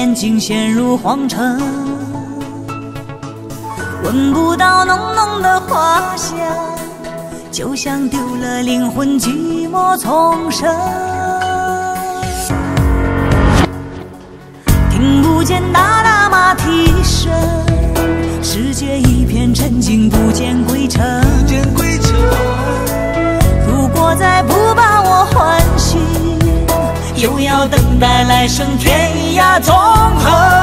眼睛陷入黄尘，闻不到浓浓的花香，就像丢了灵魂，寂寞丛生。听不见哒啦马蹄声，世界一片沉静，不见归程。如果再不把我唤醒，又要等待来生天涯纵横。